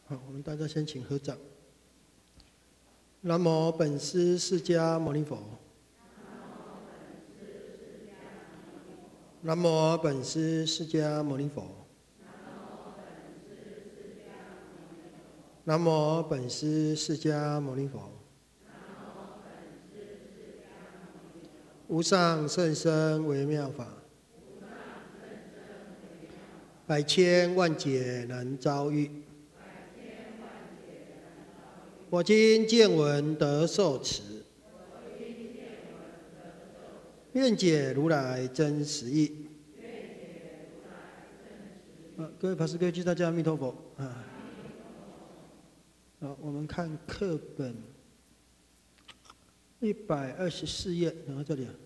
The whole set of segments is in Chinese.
好，我们大家先请合掌。南无本师释迦牟尼佛。南无本师释迦牟尼佛。南无本师释迦牟尼佛。无上甚深微妙法，百千万劫难遭遇。我今见闻得受持，愿解如来真实义。各位法师、各位居士，大家阿弥陀佛啊！好，我们看课本124页，然后这里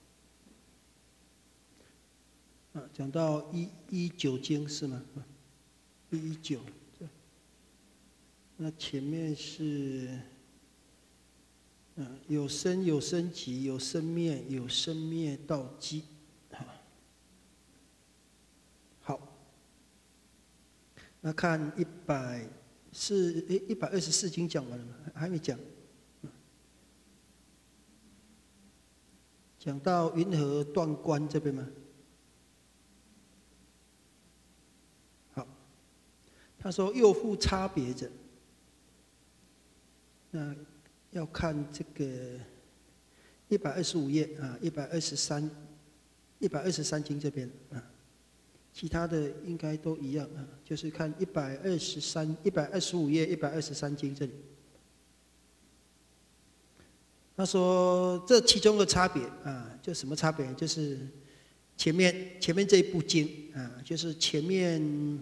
讲到119经是吗？119。那前面是有生有生极，有生灭有生灭道基。好，那看124经讲完了吗？还没讲。讲到云何断观这边吗？好，他说又复差别者。那要看这个125页123经这边其他的应该都一样就是看125页123经这里。他说这其中的差别就什么差别？就是前面这一部经就是前面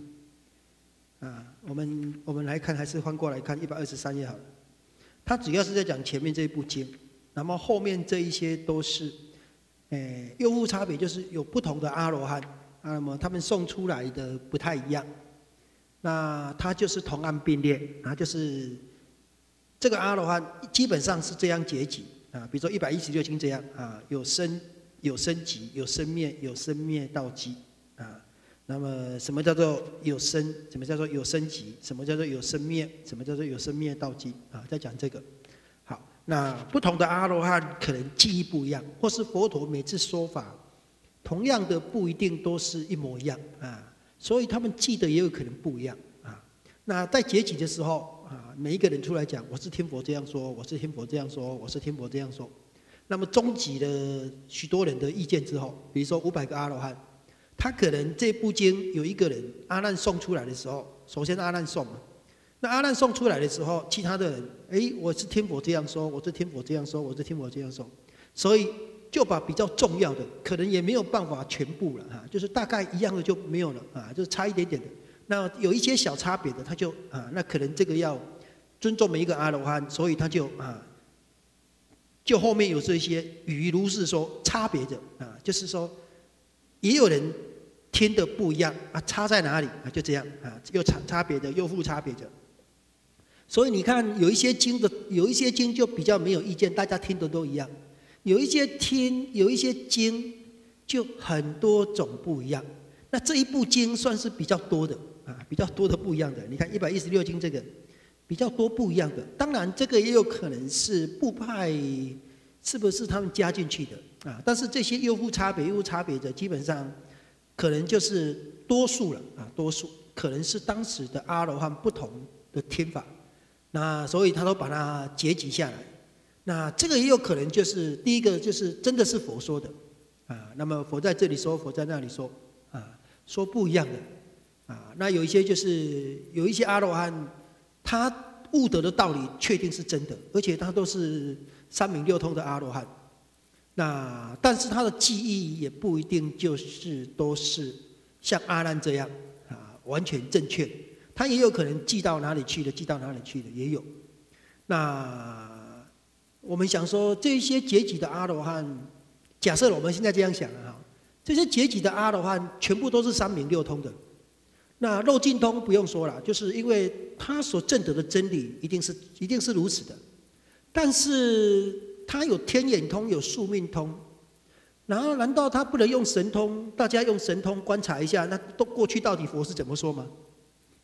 我们来看，还是翻过来看123页好了。他主要是在讲前面这一部经，那么后面这一些都是，又复差别，就是有不同的阿罗汉，那么他们送出来的不太一样。那他就是同案并列就是这个阿罗汉基本上是这样结集比如说116经这样有生极，有生灭，有生灭道基那么什么叫做有生？什么叫做有生极？什么叫做有生灭？什么叫做有生灭道基？在讲这个。好，那不同的阿罗汉可能记忆不一样，或是佛陀每次说法，同样的不一定都是一模一样所以他们记得也有可能不一样那在结集的时候每一个人出来讲，我是听佛这样说，我是听佛这样说，我是听佛这样说。那么终集了许多人的意见之后，比如说500个阿罗汉。他可能这部经有一个人阿难送出来的时候，首先阿难送嘛，那阿难送出来的时候，其他的人，我是听佛这样说，我是听佛这样说，我是听佛这样说，所以就把比较重要的，可能也没有办法全部了就是大概一样的就没有了就是差一点点的。那有一些小差别的，他就那可能这个要尊重每一个阿罗汉，所以他就就后面有这些语如是说差别的就是说。也有人听的不一样差在哪里就这样又差别的，又复差别的。所以你看，有一些经就比较没有意见，大家听的都一样；有一些经就很多种不一样。那这一部经算是比较多的比较多的不一样的。你看116经这个比较多不一样的，当然这个也有可能是部派是不是他们加进去的。但是这些又复差别的，基本上可能就是多数了多数可能是当时的阿罗汉不同的听法，那所以他都把它结集下来。那这个也有可能就是第一个就是真的是佛说的那么佛在这里说，佛在那里说说不一样的那有一些就是有一些阿罗汉，他悟得的道理确定是真的，而且他都是三明六通的阿罗汉。那但是他的记忆也不一定都是像阿难这样完全正确，他也有可能记到哪里去的也有。那我们想说，这些结集的阿罗汉，假设我们现在这样想这些结集的阿罗汉全部都是三明六通的。那漏尽通不用说了，就是因为他所证得的真理一定是如此的，但是。他有天眼通，有宿命通，然后难道他不能用神通？大家用神通观察一下，那过去到底佛是怎么说吗？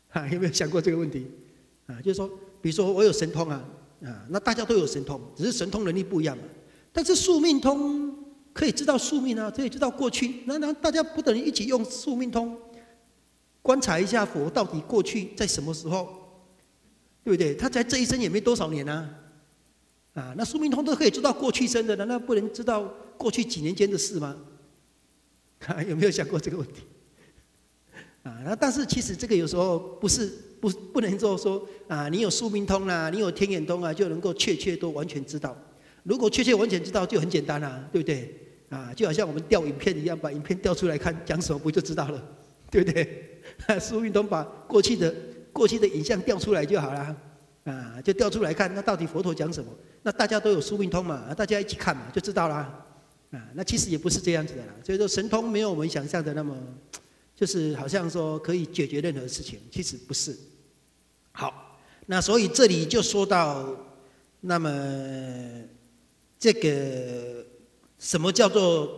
有没有想过这个问题？就是说，比如说我有神通那大家都有神通，只是神通能力不一样嘛。但是宿命通可以知道宿命可以知道过去，那大家不等于一起用宿命通观察一下佛到底过去在什么时候，对不对？他在这一生也没多少年那宿命通都可以知道过去生的，难道不能知道过去几年间的事吗？有没有想过这个问题？那但是其实这个有时候不能说你有宿命通你有天眼通就能够确都完全知道。如果确完全知道就很简单对不对？就好像我们调影片一样，把影片调出来看，讲什么不就知道了，对不对？宿命通把过去的影像调出来就好了就调出来看，那到底佛陀讲什么？那大家都有宿命通嘛，大家一起看嘛，就知道啦那其实也不是这样子的啦。所以说神通没有我们想象的那么。就是好像说可以解决任何事情，其实不是。好，那所以这里就说到，那么这个什么叫做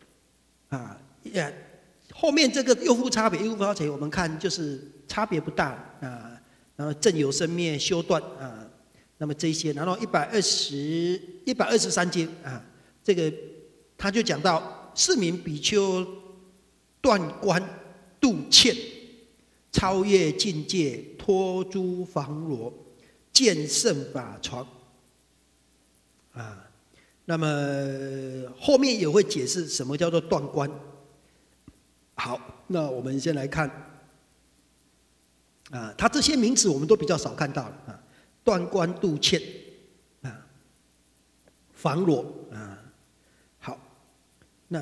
后面这个又复差别，我们看就是差别不大然后正有生灭修断那么这些，然后123节这个他就讲到四名比丘断观。度歉，超越境界，脱诸防罗，见圣法床那么后面也会解释什么叫做断观。好，那我们先来看他这些名词我们都比较少看到了断观度歉防罗好，那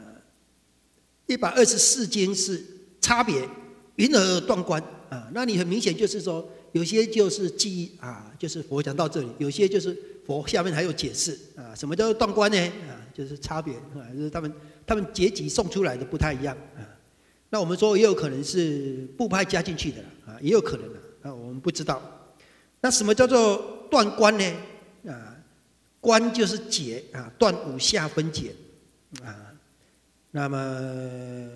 124经是。差别云何断观那你很明显就是说，有些就是记忆就是佛讲到这里，有些就是佛下面还有解释什么叫做断观呢？就是差别就是他们结集送出来的不太一样那我们说也有可能是部派加进去的也有可能我们不知道。那什么叫做断观呢？观就是解断五下分解那么。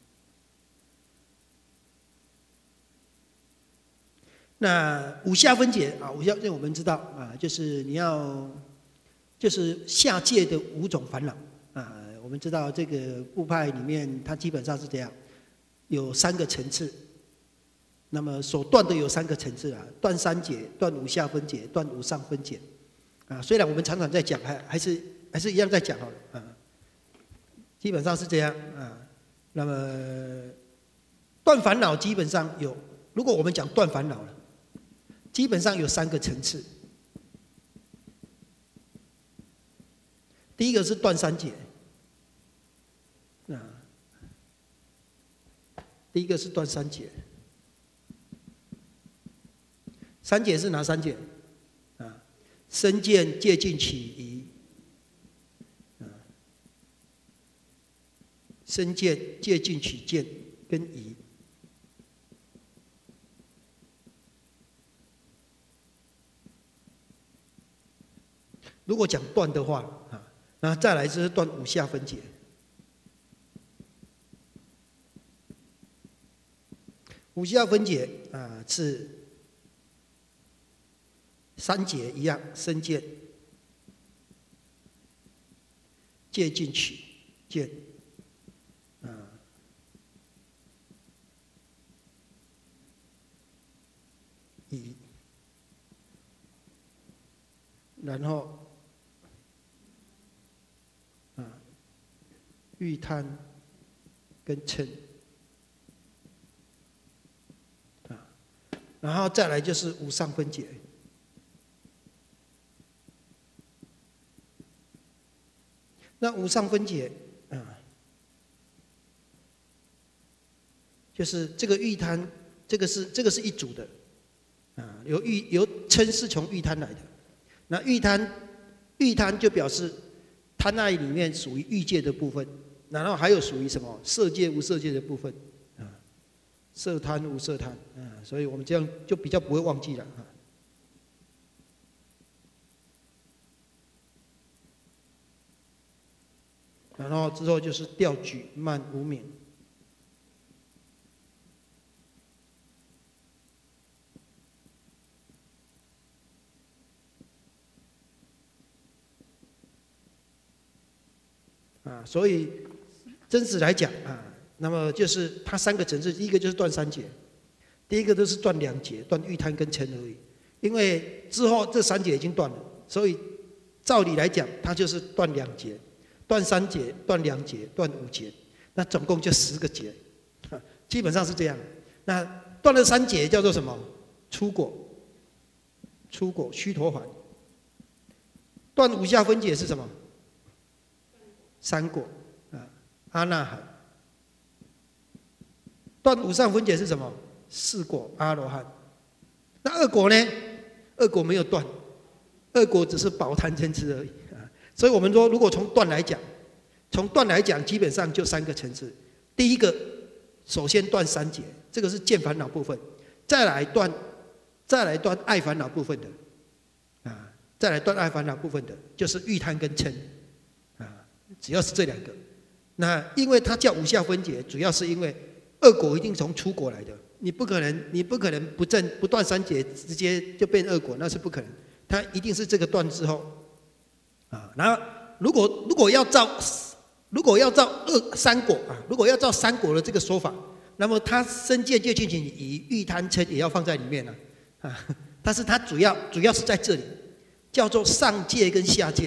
那五下分解五下这我们知道就是你要就是下界的5种烦恼我们知道这个部派里面它基本上是这样，有3个层次。那么所断的有3个层次断三解、断五下分解、断五上分解虽然我们常常在讲，还是一样在讲基本上是这样那么断烦恼基本上有，如果我们讲断烦恼了。基本上有3个层次，第一个是断三解，第一个是断三解，三解是哪3解？身见、戒禁、起疑，身见、戒禁、起见跟疑。如果讲断的话那再来就是断五下分解。五下分解是3节一样，身见、戒禁、起见疑，然后欲贪跟嗔然后再来就是五上分解。那五上分解就是这个欲贪，这个是一组的由嗔是从欲贪来的。那欲贪就表示贪爱里面属于欲界的部分，然后还有属于什么色界、无色界的部分色贪、无色贪所以我们这样就比较不会忘记了然后之后就是调举慢无明。 所以真实来讲那么就是它3个层次，第一个就是断3节，第一个都是断2节，断欲贪跟嗔而已。因为之后这3节已经断了，所以照理来讲，它就是断2节、断3节、断2节、断5节，那总共就10个节，基本上是这样。那断了3节叫做什么？出果，出果须陀洹。断5下分解是什么？3果阿那含。断5上分解是什么？4果阿罗汉。那2果呢？2果没有断，2果只是薄贪嗔痴而已所以我们说，如果从断来讲，基本上就3个层次。第一个，首先断3节，这个是见烦恼部分；再来断爱烦恼部分的再来断爱烦恼部分的，就是欲贪跟嗔只要是这2个。那因为它叫5下分解，主要是因为2果一定从出果来的，你不可能不断3节直接就变2果，那是不可能。它一定是这个断之后然后如果要照3果如果要照3果的这个说法，那么它身见戒禁行以欲贪嗔也要放在里面但是它主要是在这里，叫做上界跟下界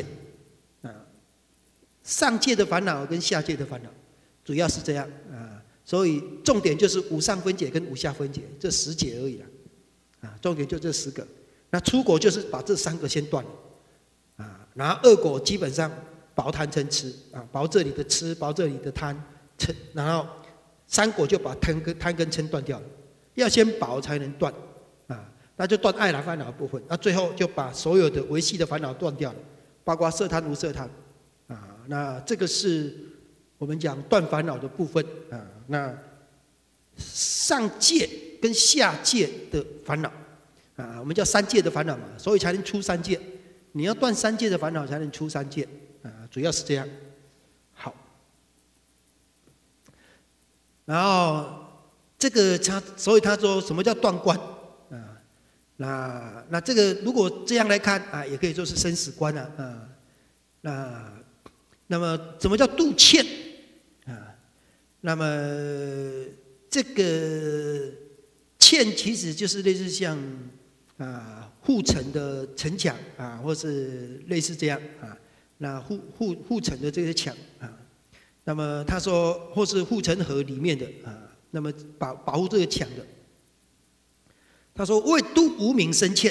上界的烦恼跟下界的烦恼，主要是这样所以重点就是5上分解跟5下分解这10节而已重点就这10个。那出果就是把这3个先断了然后2果基本上薄贪嗔痴薄这里的痴，薄这里的贪嗔，然后3果就把贪跟嗔断掉了，要先薄才能断那就断爱烦恼的部分，那最后就把所有的维系的烦恼断掉了，包括色贪无色贪那这个是我们讲断烦恼的部分那上界跟下界的烦恼我们叫3界的烦恼嘛，所以才能出3界。你要断3界的烦恼，才能出3界主要是这样。好，然后这个所以他说什么叫断观那这个如果这样来看也可以说是生死观那么什么叫度欠那么这个欠其实就是类似像护城的城墙或是类似这样那护城的这些墙那么他说或是护城河里面的那么保护这个墙的，他说为度无明生欠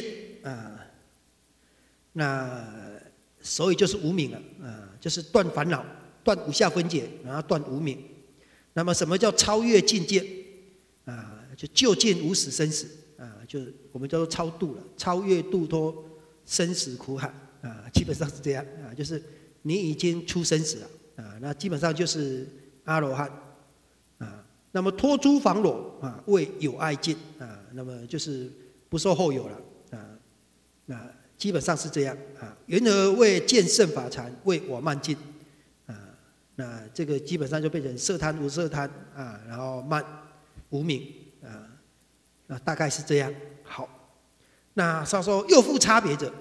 那所以就是无明了就是断烦恼，断5下分解，然后断无明。那么什么叫超越境界就究竟无始生死就我们叫做超度了，超越度脱生死苦海基本上是这样就是你已经出生死了那基本上就是阿罗汉那么脱诸烦恼为有爱境那么就是不受后有了那基本上是这样缘何为见圣法禅为我慢境那这个基本上就变成色贪无色贪然后慢无明那大概是这样。好，那他说又复差别者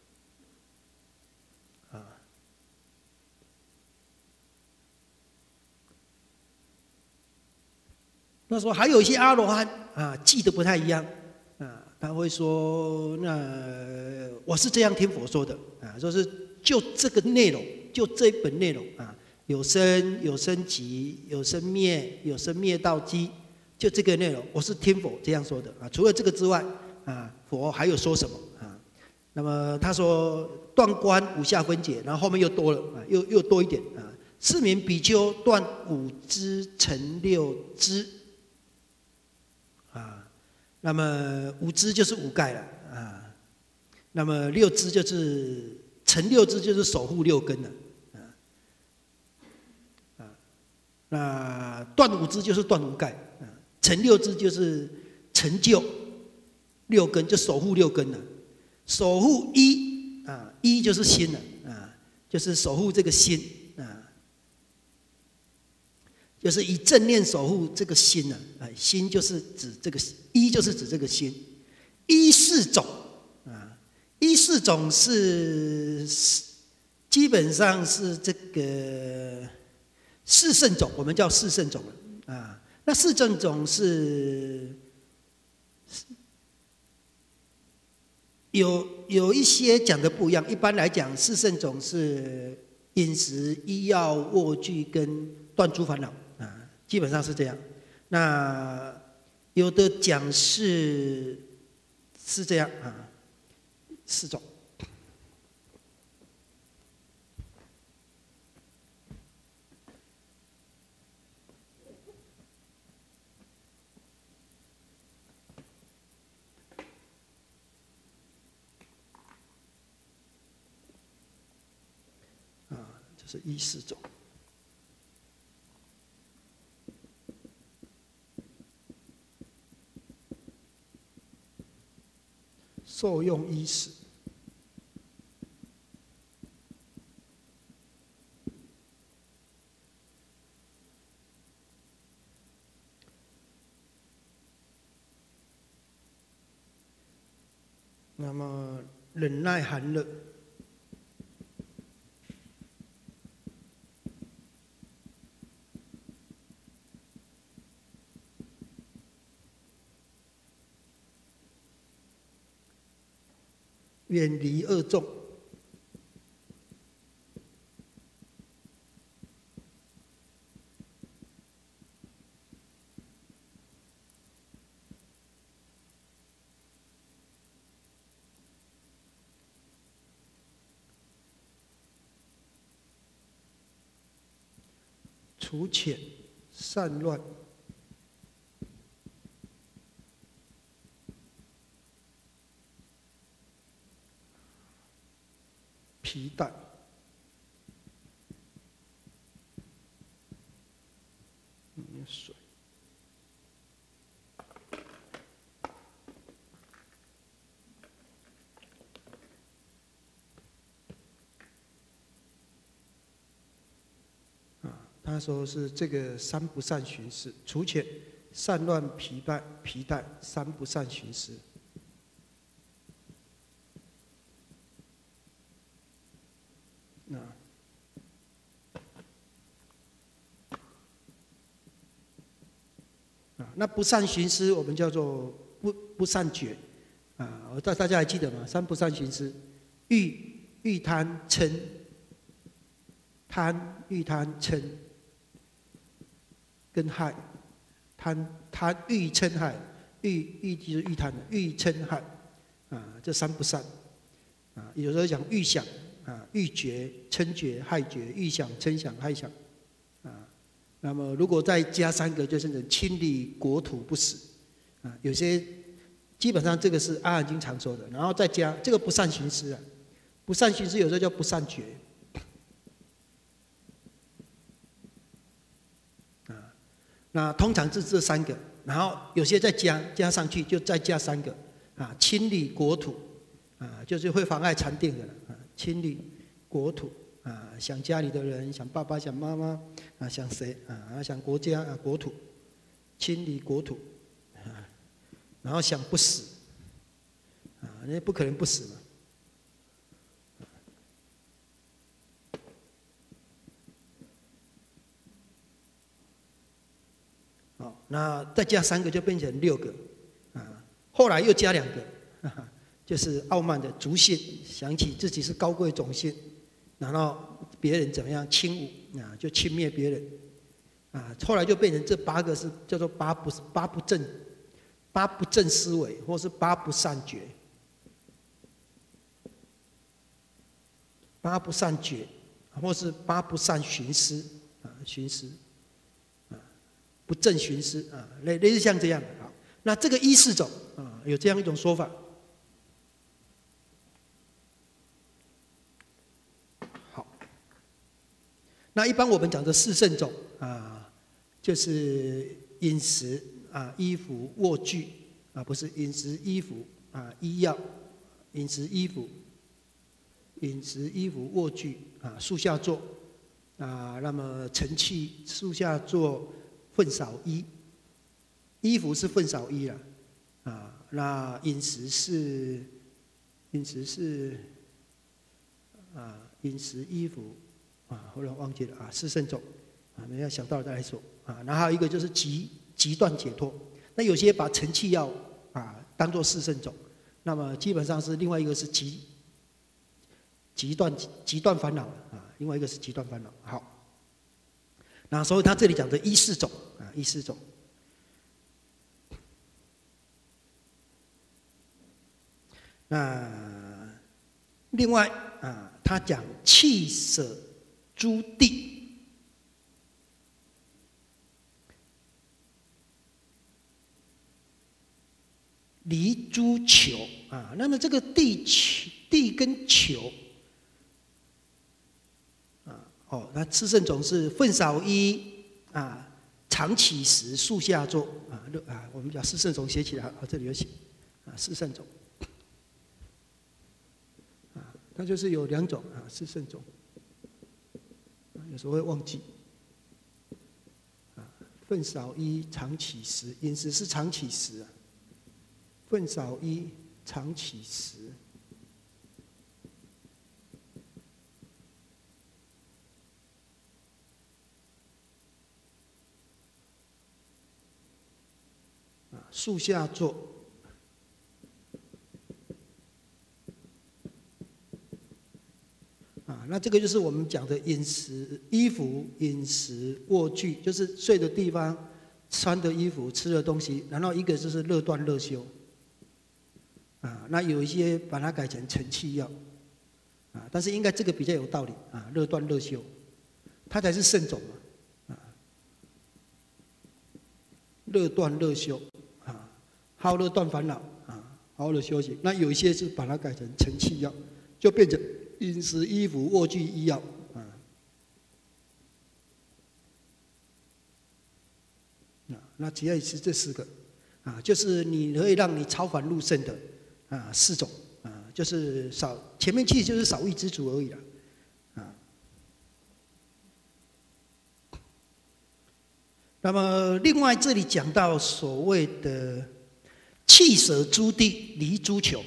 那说还有一些阿罗汉记得不太一样他会说那我是这样听佛说的说是就这个内容，就这一本内容有生有生极，有生灭，有生灭道基，就这个内容我是听佛这样说的除了这个之外佛还有说什么那么他说断观5下分解，然后后面又多了又多一点是名比丘断5支成6支那么5支就是5盖了那么6支就是成6支就是守护6根了那断5支就是断5盖成6支就是成就6根，就守护6根了。守护一就是心了就是守护这个心就是以正念守护这个心了心就是指这个一就是指这个心。依4种依4种是基本上是这个四圣种，我们叫四圣种啊。那四圣种是有一些讲的不一样。一般来讲，四圣种是饮食、医药、卧具跟断诸烦恼啊，基本上是这样。那有的讲是这样啊，四种。是医四种，受用医食。那么忍耐寒热。远离恶众，除遣散乱。皮带，水。他说是这个三不善寻思，除遣散乱皮带三不善寻思。那不善寻思，我们叫做不善觉，大家还记得吗？三不善寻思，欲贪嗔，欲贪嗔，跟害，欲嗔害，欲就是欲贪的，欲嗔害，这三不善，有时候讲欲想，欲觉、嗔觉、害觉，欲想、嗔想、害想。那么，如果再加三个，就是清理国土不死，有些基本上这个是阿含经常说的，然后再加这个不善寻思不善寻思有时候叫不善觉，那通常是这三个，然后有些再加上去，就再加三个，清理国土，就是会妨碍禅定的清理国土。想家里的人，想爸爸，想妈妈，想谁想国家国土，清理国土，然后想不死，那不可能不死嘛。好，那再加三个就变成6个，后来又加2个，就是傲慢的足性，想起自己是高贵种性。然后别人怎么样轻侮就轻蔑别人后来就变成这8个是叫做八不正思维，或是八不善觉，八不善觉，或是八不善寻思寻思不正寻思类似像这样的。好，那这个医四种有这样一种说法。那一般我们讲的四圣种就是饮食衣服、卧具不是饮食、衣服医药、饮食、衣服、卧具树下坐那么晨气树下坐，粪扫衣，衣服是粪扫衣了那饮食是饮食、衣服。后来忘记了四圣种， 啊，等一下想到了再来说啊。然后还有一个就是极断解脱，那有些把承气药啊当做四圣种，那么基本上是另外一个是极断烦恼啊，另外一个是极断烦恼。好，那所以他这里讲的依四种啊，依四种。那另外啊，他讲弃舍诸地，离诸求啊。那么这个地跟求啊，那四圣种是粪扫衣啊，常起时，树下坐啊。我们讲四圣种写起来，这里有写啊，四圣种。它就是有2种啊，四圣种，有时候会忘记啊。粪扫衣，常起时，饮食是常起时啊。粪扫衣，常起时。啊，树下坐。那这个就是我们讲的饮食、衣服、饮食、卧具，就是睡的地方、穿的衣服、吃的东西。然后一个就是乐断乐修，啊，那有一些把它改成承气药，啊，但是应该这个比较有道理啊，乐断乐修，它才是圣种嘛，啊，乐断乐修，啊，好乐断烦恼，啊，好乐修行。那有一些是把它改成承气药，就变成饮食、衣服、卧具、医药啊，那主要是这4个啊，就是你可以让你超凡入圣的啊4种啊，就是前面其实就是少欲知足而已啦啊。那么另外这里讲到所谓的弃舍诸地，离诸求。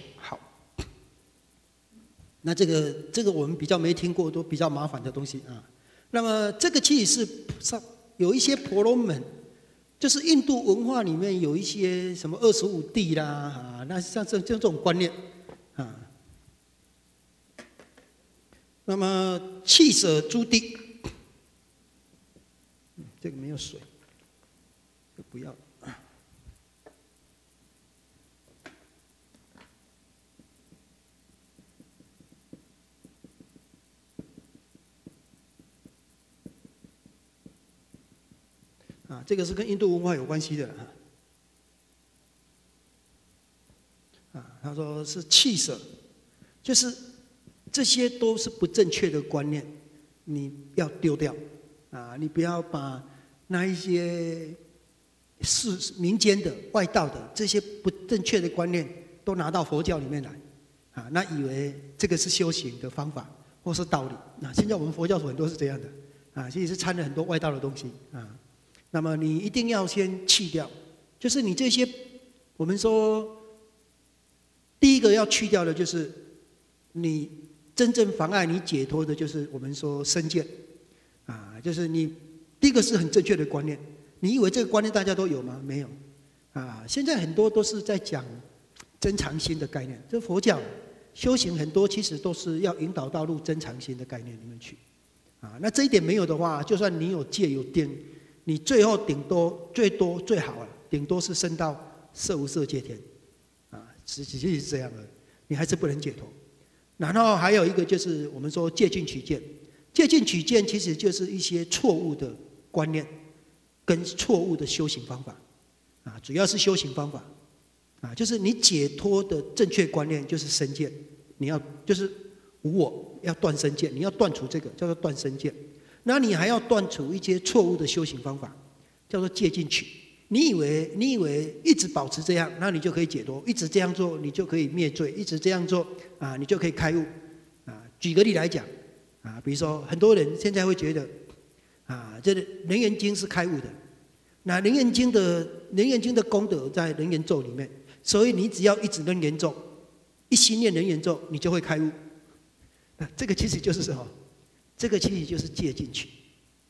那这个我们比较没听过，都比较麻烦的东西啊。那么这个其实是有一些婆罗门，就是印度文化里面有一些什么25地啦啊，那像这种观念啊。那么弃舍诸地，这个没有水，就不要了。啊，这个是跟印度文化有关系的啊。他说是弃舍，就是这些都是不正确的观念，你要丢掉啊！你不要把那一些民间的、外道的这些不正确的观念都拿到佛教里面来啊，那以为这个是修行的方法或是道理。那现在我们佛教徒很多是这样的啊，其实是掺了很多外道的东西啊。那么你一定要先弃掉，就是你这些，我们说，第一个要去掉的就是你真正妨碍你解脱的，就是我们说身见，啊，就是你第一个是很正确的观念，你以为这个观念大家都有吗？没有，啊，现在很多都是在讲真常心的概念，这佛教修行很多其实都是要引导到入真常心的概念里面去，啊，那这一点没有的话，就算你有戒有定。你最后最好啊，顶多是升到色无色界天，啊，实际是这样的，你还是不能解脱。然后还有一个就是我们说戒禁取见，戒禁取见其实就是一些错误的观念跟错误的修行方法，啊，主要是修行方法，啊，就是你解脱的正确观念就是身见，你要就是无我，要断身见，你要断除这个叫做断身见。那你还要断除一些错误的修行方法，叫做戒禁取。你以为一直保持这样，那你就可以解脱；一直这样做，你就可以灭罪；一直这样做啊，你就可以开悟。啊，举个例来讲，啊，比如说很多人现在会觉得，啊，这个《楞严经》是开悟的。那《楞严经》的功德在《楞严咒》里面，所以你只要一直楞严咒，一心念楞严咒，你就会开悟。那这个其实就是什么？这个其实就是戒禁取，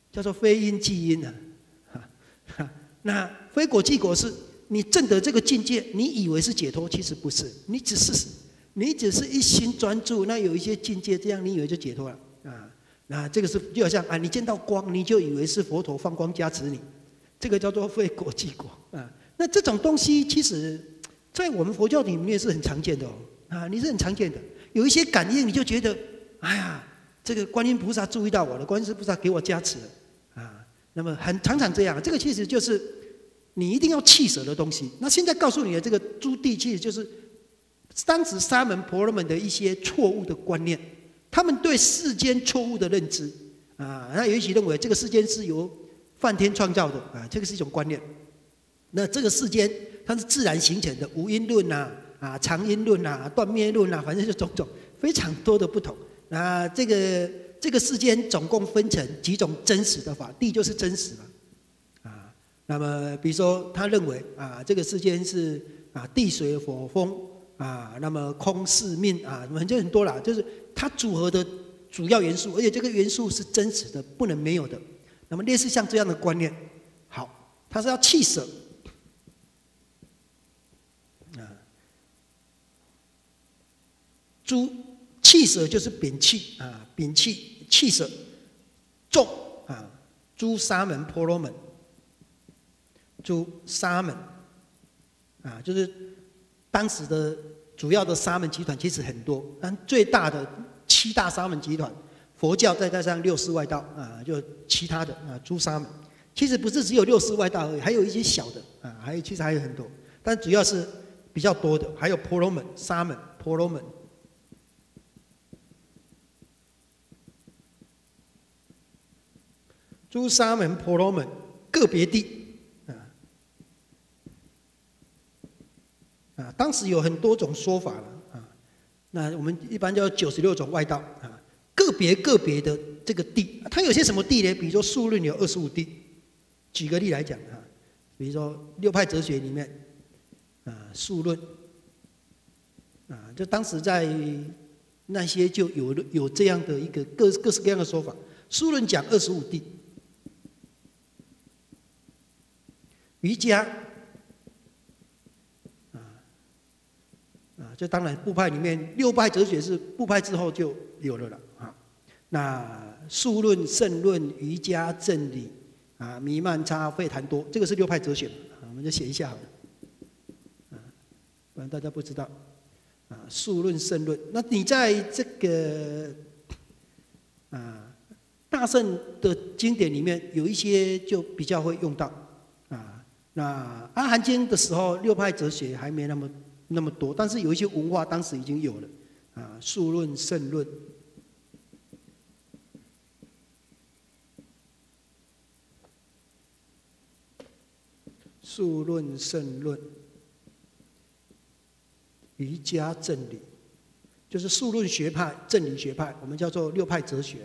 叫做非因即因啊。那非果即果是你证得这个境界，你以为是解脱，其实不是，你只是一心专注，那有一些境界，这样你以为就解脱了啊？那这个是就好像啊，你见到光，你就以为是佛陀放光加持你，这个叫做非果即果啊。那这种东西其实，在我们佛教里面是很常见的哦啊，你是很常见的。有一些感应，你就觉得，哎呀，这个观音菩萨注意到我了，观音菩萨给我加持了啊。那么常常这样，这个其实就是你一定要弃舍的东西。那现在告诉你的这个诸地，其实就是当时沙门婆罗门的一些错误的观念，他们对世间错误的认知啊，那也许认为这个世间是由梵天创造的啊，这个是一种观念。那这个世间它是自然形成的，无因论啊、常因论啊、断灭论啊，反正就种种非常多的不同。那这个世间总共分成几种真实的法，地就是真实嘛啊。那么比如说他认为啊，这个世间是啊地水火风啊，那么空四命啊，就很多啦，就是它组合的主要元素，而且这个元素是真实的，不能没有的。那么类似像这样的观念，好，他是要弃舍啊，弃舍就是摒弃啊，摒弃弃舍，众啊，诸沙门婆罗门，诸沙门啊，就是当时的主要的沙门集团其实很多，但最大的7大沙门集团，佛教再加上6世外道啊，就其他的啊诸沙门，其实不是只有6世外道而已，还有一些小的啊，其实还有很多，但主要是比较多的，还有婆罗门、沙门、婆罗门。诸沙门婆罗门个别地啊，当时有很多种说法了啊。那我们一般叫96种外道啊，个别的这个地，它有些什么地呢？比如说数论有25地，举个例来讲啊，比如说6派哲学里面啊，数论啊，就当时在那些就有这样的一个各式各样的说法。数论讲25地。瑜伽，就当然部派里面6派哲学是部派之后就有了了啊。那数论、胜论、瑜伽、正理啊、弥曼差、吠檀多，这个是6派哲学啊，我们就写一下好了啊，不然大家不知道啊。数论、胜论，那你在这个啊大乘的经典里面有一些就比较会用到。那阿含经的时候，6派哲学还没那么多，但是有一些文化当时已经有了啊，数论、胜论，数论、胜论，瑜伽、正理，就是数论学派、正理学派，我们叫做6派哲学。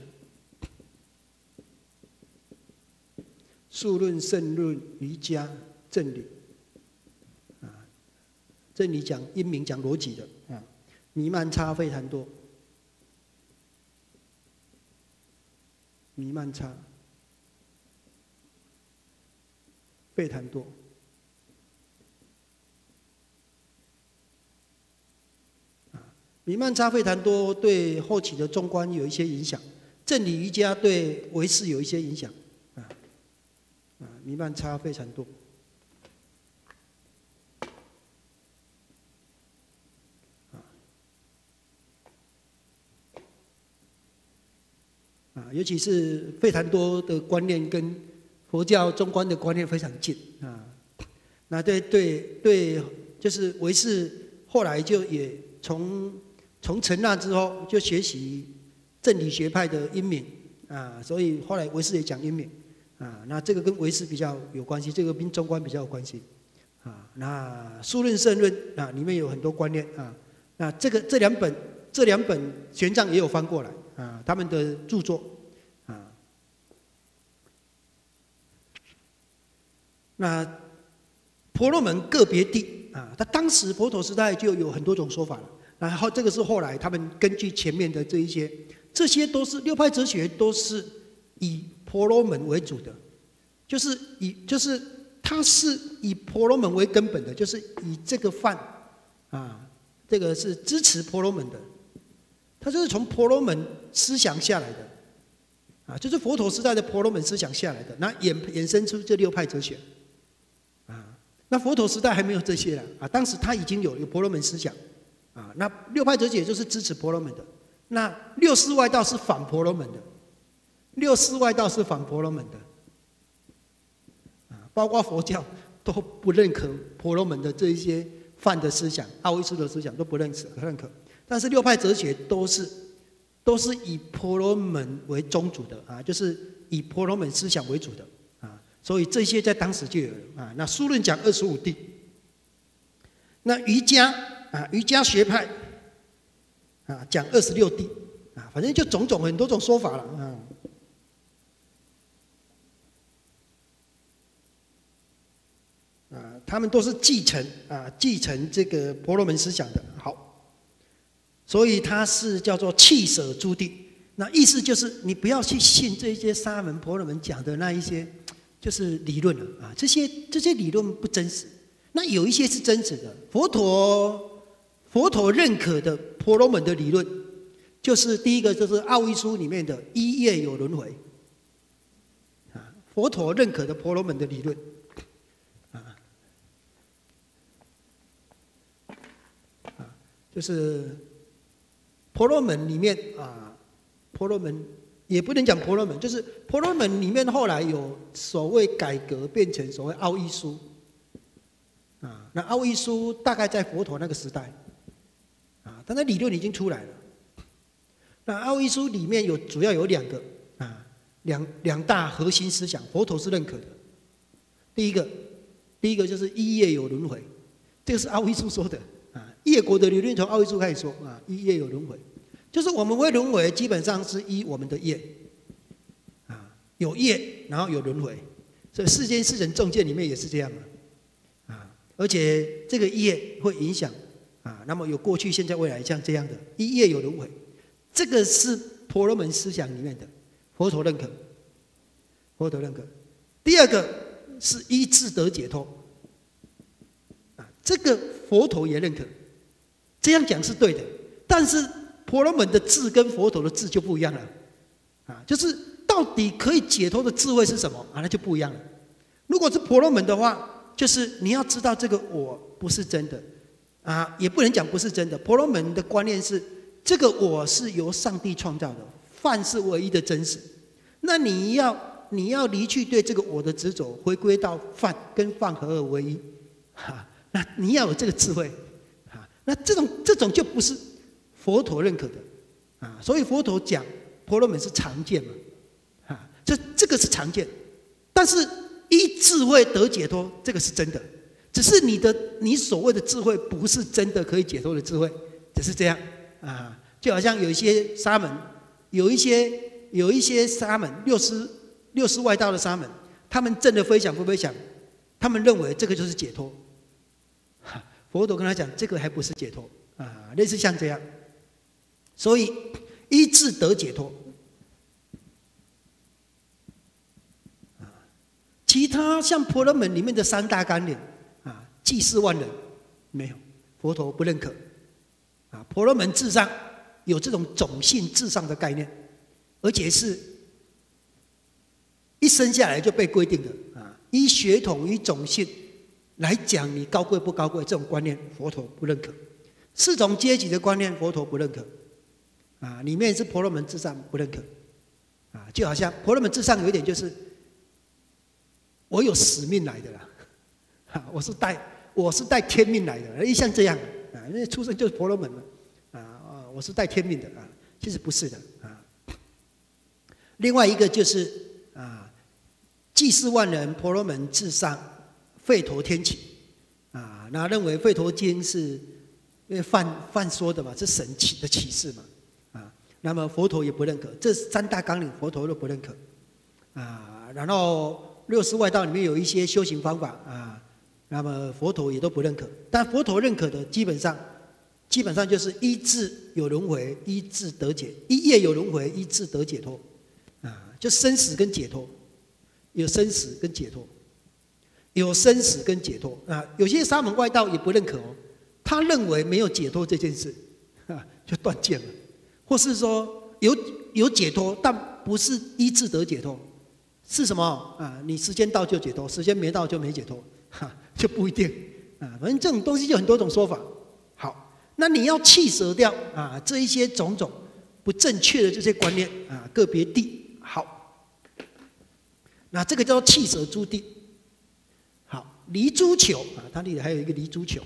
数论、胜论、瑜伽。正理啊，正理讲因明讲逻辑的啊，弥曼差、吠檀多，弥曼差、吠檀多啊，弥曼差、吠檀多对后期的中观有一些影响，正理瑜伽对唯识有一些影响啊，弥曼差、吠檀多。尤其是吠檀多的观念跟佛教中观的观念非常近啊。那对，就是唯识后来就也从成那之后就学习正理学派的因明啊，所以后来唯识也讲因明啊。那这个跟唯识比较有关系，这个跟中观比较有关系啊。那数论、胜论啊，里面有很多观念啊。那这两本玄奘也有翻过来啊，他们的著作。那婆罗门个别地啊，他当时佛陀时代就有很多种说法了。然后这个是后来他们根据前面的这些都是6派哲学都是以婆罗门为主的，就是它是以婆罗门为根本的，就是以这个梵啊，这个是支持婆罗门的，它就是从婆罗门思想下来的啊，就是佛陀时代的婆罗门思想下来的，那衍生出这6派哲学啊。那佛陀时代还没有这些了啊，当时他已经有婆罗门思想啊，那6派哲学就是支持婆罗门的，那六世外道是反婆罗门的，六世外道是反婆罗门的。包括佛教都不认可婆罗门的这一些梵的思想、阿维苏的思想都不认可，但是6派哲学都是以婆罗门为宗主的啊，就是以婆罗门思想为主的啊，所以这些在当时就有了啊。那书论讲25地，那瑜伽学派啊讲26地啊，反正就很多种说法了啊。他们都是继承这个婆罗门思想的。好，所以它是叫做弃舍诸地。那意思就是你不要去信这些沙门婆罗门讲的那一些就是理论了啊，这些理论不真实。那有一些是真实的，佛陀认可的婆罗门的理论，就是第一个就是奥义书里面的一业有轮回啊，佛陀认可的婆罗门的理论。就是婆罗门里面啊，婆罗门也不能讲婆罗门，就是婆罗门里面后来有所谓改革，变成所谓奥义书啊。那奥义书大概在佛陀那个时代啊，但那理论已经出来了。那奥义书里面主要有2个啊，两大核心思想，佛陀是认可的。第一个就是一业有轮回，这个是奥义书说的。业果的理论从奥义书开始说啊，一业有轮回，就是我们会轮回，基本上是依我们的业啊，有业然后有轮回，所以世间世人众见里面也是这样啊，而且这个业会影响啊，那么有过去、现在、未来像这样的，一业有轮回，这个是婆罗门思想里面的，佛陀认可。第2个是依智得解脱啊，这个佛陀也认可。这样讲是对的，但是婆罗门的智跟佛陀的智就不一样了啊，就是到底可以解脱的智慧是什么啊？那就不一样了。如果是婆罗门的话，就是你要知道这个我不是真的啊，也不能讲不是真的。婆罗门的观念是这个我是由上帝创造的，梵是唯一的真实。那你要离去对这个我的执着，回归到梵，跟梵合而为一啊，那你要有这个智慧。那这种就不是佛陀认可的啊，所以佛陀讲婆罗门是常见嘛，啊，这个是常见，但是依智慧得解脱，这个是真的，只是你所谓的智慧不是真的可以解脱的智慧，只是这样啊，就好像有一些沙门，有一些沙门六师外道的沙门，他们证的非想不非想，他们认为这个就是解脱。佛陀跟他讲，这个还不是解脱啊，类似像这样，所以依智得解脱啊。其他像婆罗门里面的3大纲领啊，济世万人没有，佛陀不认可啊。婆罗门至上有这种种性至上的概念，而且是一生下来就被规定的啊，依血统依种姓来讲你高贵不高贵，这种观念佛陀不认可。4种阶级的观念佛陀不认可啊，里面是婆罗门至上不认可啊，就好像婆罗门至上有一点就是我有使命来的啦，啊，我是带天命来的，像这样啊，因为出生就是婆罗门嘛啊，我是带天命的啊，其实不是的啊。另外一个就是啊，济世万人，婆罗门至上，吠陀天启啊，那认为吠陀经是因为梵说的嘛，是神启的启示嘛啊，那么佛陀也不认可，这3大纲领佛陀都不认可啊。然后6师外道里面有一些修行方法啊，那么佛陀也都不认可，但佛陀认可的基本上就是依智有轮回，依智得解，依业有轮回，依智得解脱啊， 就生死跟解脱，有生死跟解脱，有生死跟解脱啊。有些沙门外道也不认可哦，他认为没有解脱这件事，就断见了，或是说有解脱，但不是依次得解脱，是什么啊？你时间到就解脱，时间没到就没解脱，就不一定啊。反正这种东西就很多种说法。好，那你要弃舍掉啊这一些种种不正确的这些观念啊，个别谛。好，那这个叫做弃舍诸谛。好，离诸求啊，它里还有一个离诸求。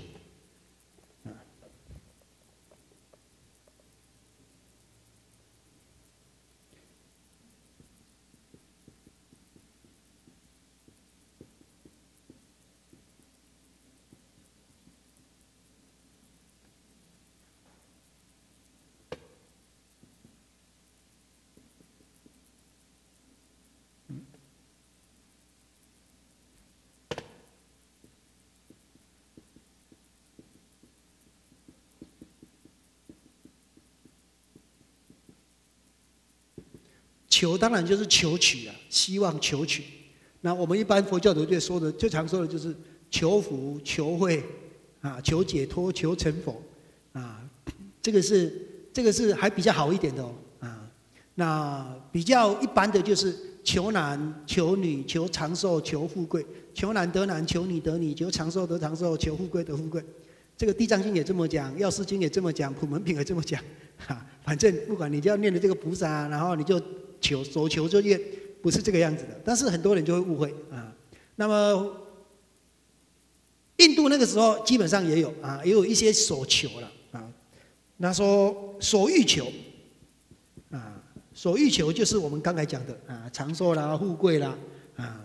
求当然就是求取啊，希望求取。那我们一般佛教徒最常说的就是求福、求慧啊、求解脱、求成佛啊。这个是还比较好一点的哦啊。那比较一般的就是求男、求女、求长寿、求富贵。求男得男，求女得女，求长寿得长寿，求富贵得富贵。这个《地藏经》也这么讲，《药师经》也这么讲，《普门品》也这么讲啊。反正不管你就要念的这个菩萨，然后你就所求就愿，不是这个样子的。但是很多人就会误会啊。那么印度那个时候基本上也有啊，也有一些所求了啊。那说所欲求啊，所欲求就是我们刚才讲的啊，长寿啦、富贵啦啊。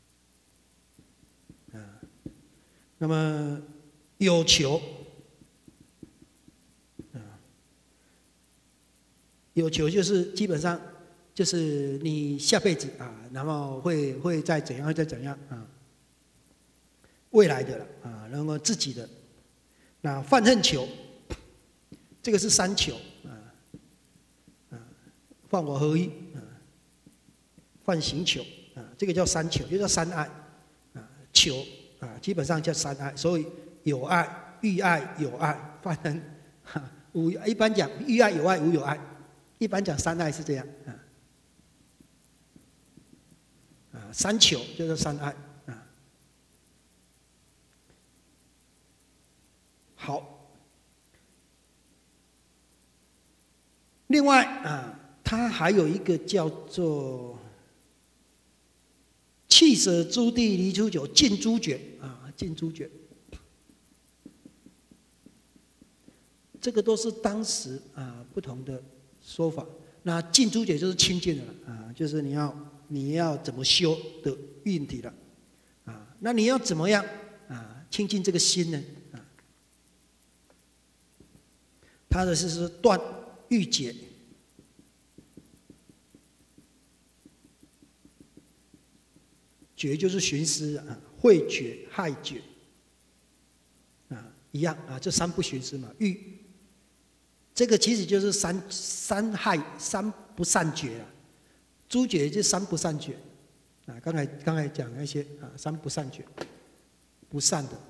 那么有求啊，有求就是基本上就是你下辈子啊，然后会再怎样，会再怎样啊，未来的了啊，然后自己的。那犯恨求，这个是三求啊，犯我合一啊，犯行求啊，这个叫三求，就叫三爱啊，求啊，基本上叫三爱，所以有爱、欲爱、有爱，犯恨无一般讲欲爱、有爱、无有爱，一般讲三爱是这样啊。三求就是三爱啊。好，另外啊，它还有一个叫做弃舍诸谛离诸求，尽诸觉啊，尽诸觉。这个都是当时啊不同的说法。那尽诸觉就是清净的了啊，就是你要怎么修的运体了啊？那你要怎么样啊清净这个心呢？啊，他的是断欲解，觉就是寻思啊，慧觉、害觉啊，一样啊，这三不寻思嘛，欲。这个其实就是三害三不善觉啊，诸觉就是三不善觉啊。刚才讲那些啊，三不善觉，不善的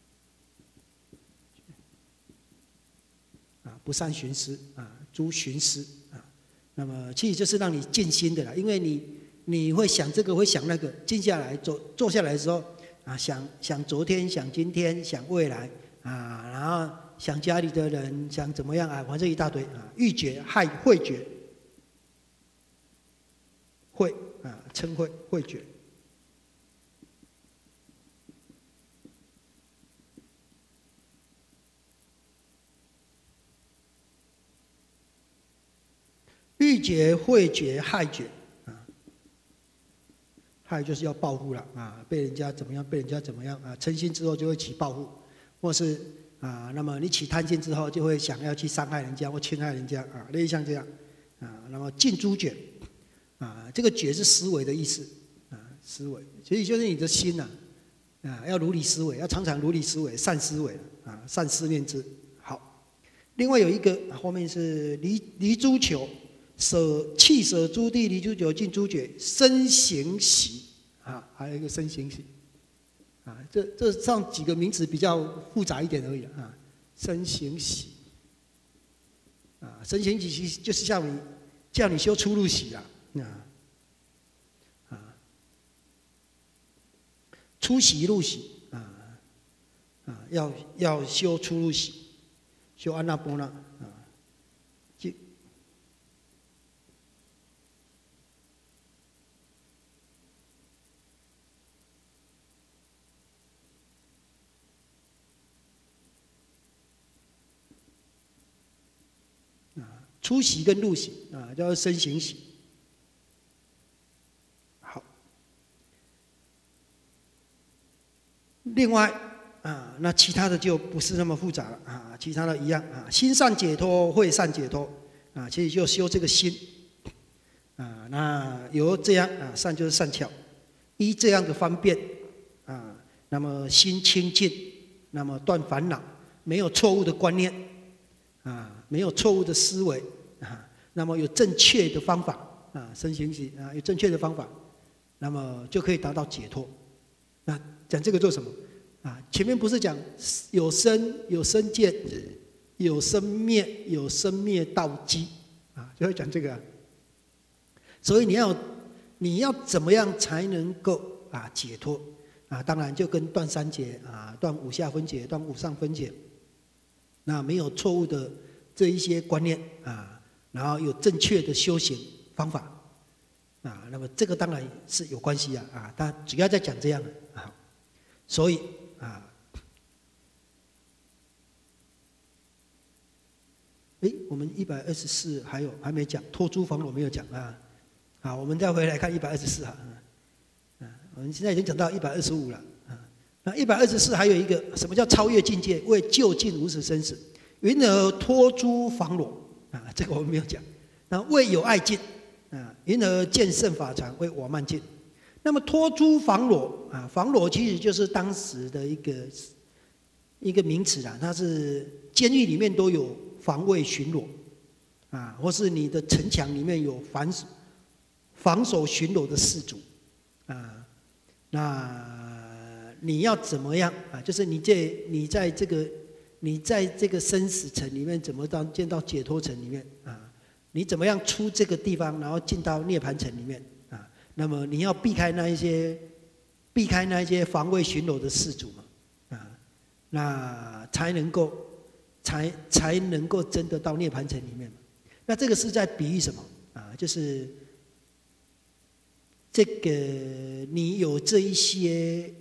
啊，不善寻思啊，诸寻思啊。那么其实就是让你静心的啦，因为你会想这个，会想那个，静下来坐下来的时候啊，想昨天，想今天，想未来啊，然后想家里的人，想怎么样啊，反正一大堆啊，欲觉、害慧觉、慧啊，称慧觉。欲觉、慧觉、害觉啊，害就是要报复了啊，被人家怎么样，被人家怎么样啊，嗔心之后就会起报复，或是啊，那么你起贪心之后，就会想要去伤害人家或侵害人家啊，类似像这样啊。那么尽诸觉啊，这个觉是思维的意思啊，思维，所以就是你的心呐啊，要如理思维，要常常如理思维，善思维啊，善思念之。好，另外有一个后面是离诸求， 气舍诸地离诸九尽诸觉身行喜啊，还有一个身行喜啊，这上几个名词比较复杂一点而已啊。身行喜啊，身行喜就是叫你修出入喜啊出喜入喜要修出入喜，修安那波那啊。出喜跟入喜啊，叫身行喜。好，另外啊，那其他的就不是那么复杂了啊，其他的一样啊，心善解脱，会善解脱啊，其实就修这个心啊，那由这样啊，善就是善巧，依这样的方便啊，那么心清净，那么断烦恼，没有错误的观念啊。没有错误的思维啊，那么有正确的方法啊，身行喜啊，有正确的方法，那么就可以达到解脱。那讲这个做什么啊？前面不是讲有生有生见，有生灭有生灭道基啊，就会讲这个啊。所以你要怎么样才能够啊解脱啊？当然就跟断三结啊，断五下分解，断五上分解，那没有错误的这一些观念啊，然后有正确的修行方法啊，那么这个当然是有关系啊，他主要在讲这样啊，所以啊，我们124还没讲脱诸烦恼没有讲啊，好，我们再回来看124哈，我们现在已经讲到125了啊，那124还有一个什么叫超越境界，为究竟无始生死。云而脱诸烦恼啊，这个我们没有讲。那为有爱尽啊，云而见胜法常，为我慢尽。那么脱诸烦恼啊，烦恼其实就是当时的一个名词啦，它是监狱里面都有防卫巡逻啊，或是你的城墙里面有防守巡逻的士卒啊，那你要怎么样啊？就是你在这个生死层里面怎么见到解脱层里面啊？你怎么样出这个地方，然后进到涅槃层里面啊？那么你要避开那一些防卫巡逻的士卒嘛啊，那才能够真的到涅槃层里面。那这个是在比喻什么啊？就是这个你有这一些，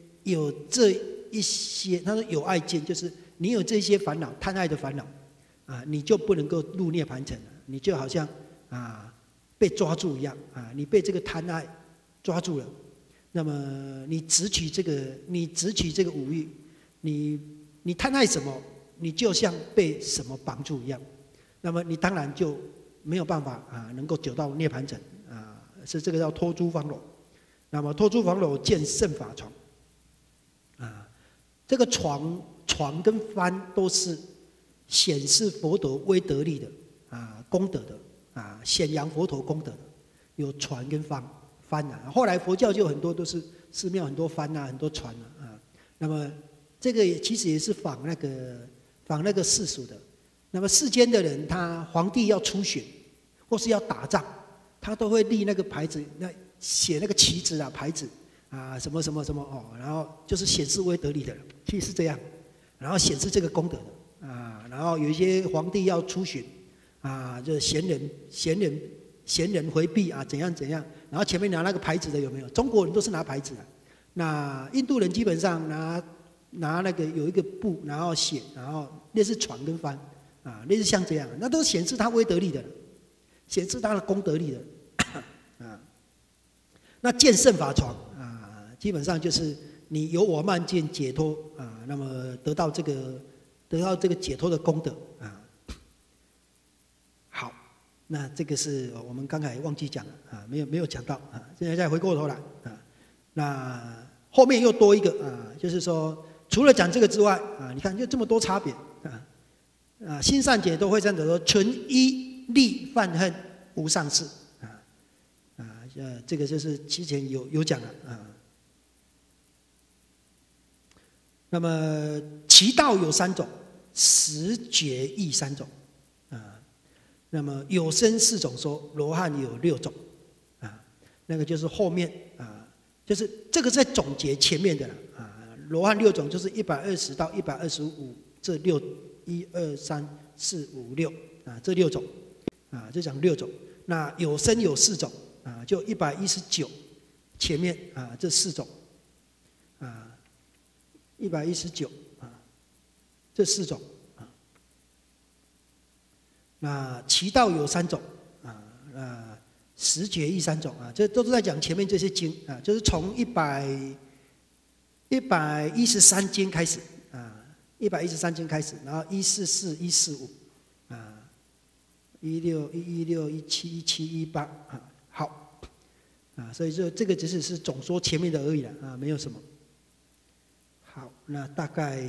他说有爱见，就是你有这些烦恼，贪爱的烦恼啊，你就不能够入涅槃层了，你就好像啊被抓住一样啊，你被这个贪爱抓住了，那么你执取这个五欲，你贪爱什么，你就像被什么绑住一样，那么你当然就没有办法啊能够走到涅槃层啊，是这个叫脱诸烦恼。那么脱诸烦恼见胜法床啊，这个床跟幡都是显示佛陀威德力的啊，功德的啊，显扬佛陀功德的，有船跟幡啊。后来佛教就很多都是寺庙很多幡啊，很多船啊。那么这个其实也是仿那个世俗的。那么世间的人，他皇帝要出巡或是要打仗，他都会立那个牌子，写那个旗子啊牌子啊什么什么什么哦，然后就是显示威德力的，其实是这样。然后显示这个功德的啊，然后有一些皇帝要出巡啊，就是闲人回避啊，怎样，然后前面拿那个牌子的有没有？中国人都是拿牌子的，那印度人基本上拿那个有一个布，然后写，然后类似船跟帆啊，类似像这样，那都显示他威德力的，显示他的功德力的啊。那见胜法床啊，基本上就是你有我慢见解脱啊，那么得到这个解脱的功德啊。好，那这个是我们刚才忘记讲了啊，没有讲到啊，现在再回过头来啊，那后面又多一个啊，就是说除了讲这个之外啊，你看就这么多差别啊，心善解脱会善解脱，纯一利犯恨无上士这个就是之前有讲了那么其道有3种，实觉义3种那么有声4种说，罗汉有6种那个就是后面就是这个在总结前面的了罗汉6种就是120到125这6 1、2、3、4、5、6这6种就讲6种。那有声有4种就119前面这4种119这4种那其道有3种实觉义3种这都是在讲前面这些经就是从113经开始113经开始，然后144、14516、116、17、17、18好所以这个只是总说前面的而已了没有什么。好，那大概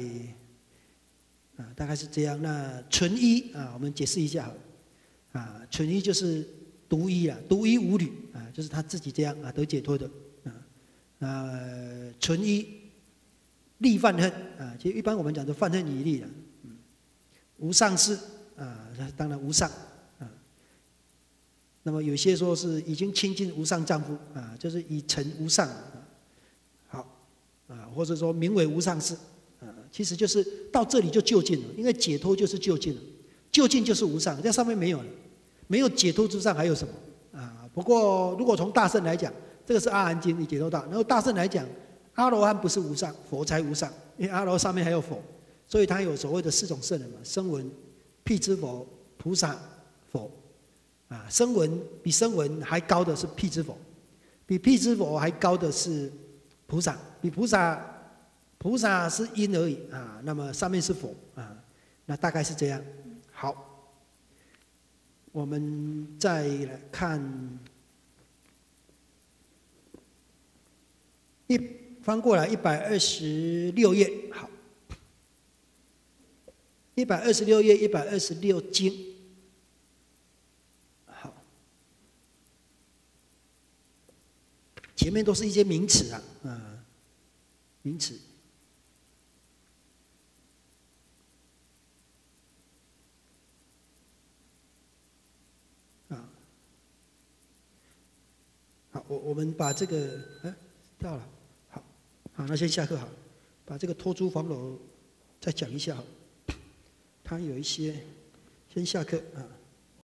是这样。那纯一我们解释一下好了纯一就是独一独一无侣就是他自己这样得解脱的纯一利犯恨其实一般我们讲的犯恨已利无上士当然无上那么有些说是已经亲近无上丈夫就是已成无上好或者说名为无上士其实就是到这里就就近了，因为解脱就是就近了，就近就是无上，在上面没有了，没有解脱之上还有什么不过如果从大乘来讲，这个是阿含经你解脱道，然后大乘来讲，阿罗汉不是无上，佛才无上，因为阿罗上面还有佛，所以他有所谓的4种圣人嘛，声闻、辟支佛、菩萨、佛声闻比声闻还高的是辟支佛，比辟支佛还高的是菩萨，比菩萨是因而已那么上面是佛那大概是这样。好，我们再来看翻过来126页，好，126页126经。前面都是一些名词名词好，我们把这个掉了，好，那先下课好，把这个托珠房楼再讲一下好，它有一些，先下课